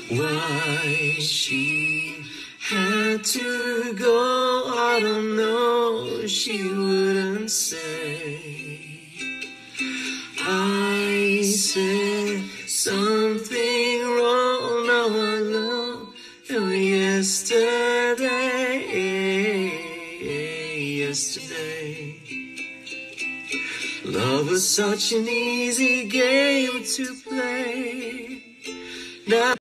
Why she had to go, I don't know, she wouldn't say. I said something wrong, now I love you yesterday. Love was such an easy game to play. Now